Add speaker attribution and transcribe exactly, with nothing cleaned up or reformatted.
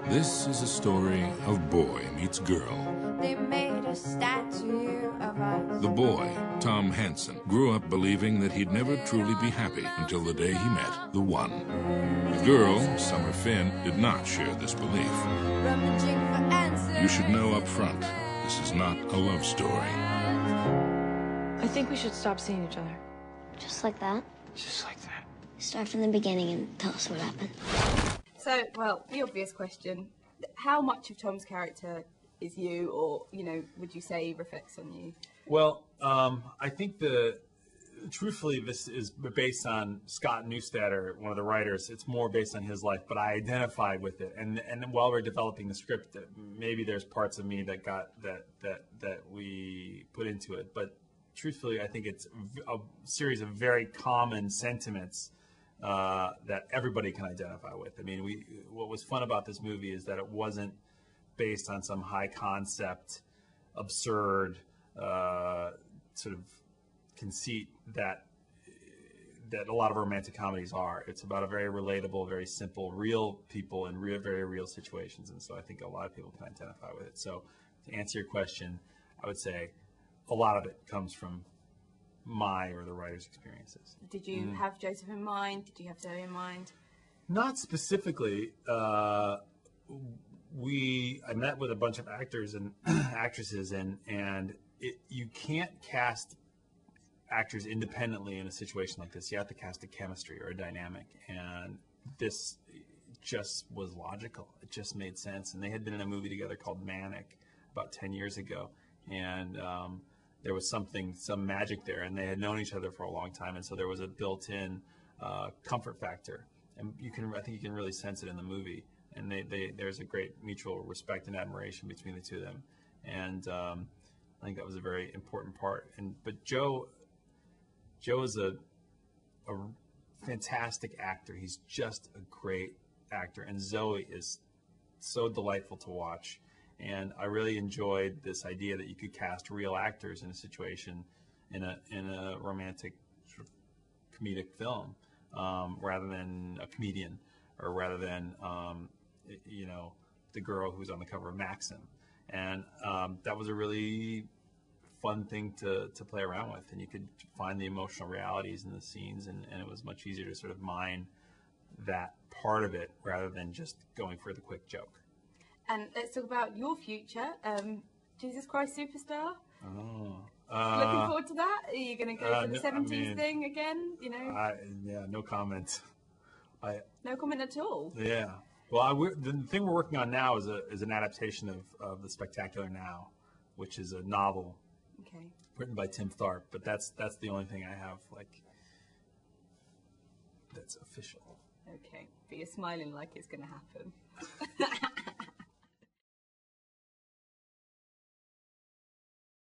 Speaker 1: This is a story of boy meets girl.
Speaker 2: They made a statue of us.
Speaker 1: The boy, Tom Hansen, grew up believing that he'd never truly be happy until the day he met the one. The girl, Summer Finn, did not share this belief. You should know up front, this is not a love story.
Speaker 3: I think we should stop seeing each other.
Speaker 4: Just like that?
Speaker 5: Just like that.
Speaker 4: Start from the beginning and tell us what happened.
Speaker 6: So, well, the obvious question, how much of Tom's character is you, or, you know, would you say reflects on you?
Speaker 5: Well, um, I think the, truthfully, this is based on Scott Neustadter, one of the writers. It's more based on his life, but I identified with it. And and while we're developing the script, maybe there's parts of me that got, that, that, that we put into it. But truthfully, I think it's a series of very common sentiments Uh, that everybody can identify with. I mean, we. What was fun about this movie is that it wasn't based on some high concept, absurd uh, sort of conceit that that a lot of romantic comedies are. It's about a very relatable, very simple, real people in real, very real situations, and so I think a lot of people can identify with it. So, to answer your question, I would say a lot of it comes from my or the writer's experiences.
Speaker 6: Did you mm. have Joseph in mind? Did you have Zoe in mind?
Speaker 5: Not specifically. Uh, we I met with a bunch of actors and actresses, and and it, you can't cast actors independently in a situation like this. You have to cast a chemistry or a dynamic, and this just was logical. It just made sense. And they had been in a movie together called Manic about ten years ago, and um, there was something, some magic there, and they had known each other for a long time, and so there was a built-in uh, comfort factor, and you can, I think you can really sense it in the movie, and they, they, there's a great mutual respect and admiration between the two of them, and um, I think that was a very important part. And but Joe, Joe is a, a fantastic actor. He's just a great actor, and Zoe is so delightful to watch. And I really enjoyed this idea that you could cast real actors in a situation, in a in a romantic sort of comedic film, um, rather than a comedian, or rather than um, you know, the girl who's on the cover of Maxim. And um, that was a really fun thing to to play around with, and you could find the emotional realities in the scenes, and, and it was much easier to sort of mine that part of it rather than just going for the quick joke.
Speaker 6: And let's talk about your future. Um, Jesus Christ Superstar.
Speaker 5: Oh, uh,
Speaker 6: looking forward to that. Are you going to go
Speaker 5: uh,
Speaker 6: for the
Speaker 5: no,
Speaker 6: seventies
Speaker 5: I mean,
Speaker 6: thing again? You know.
Speaker 5: I, yeah, no comment. I,
Speaker 6: no comment at all.
Speaker 5: Yeah. Well, I, we're, the thing we're working on now is a is an adaptation of, of The Spectacular Now, which is a novel.
Speaker 6: Okay.
Speaker 5: Written by Tim Tharp, but that's that's the only thing I have like that's official.
Speaker 6: Okay, but you're smiling like it's going to happen.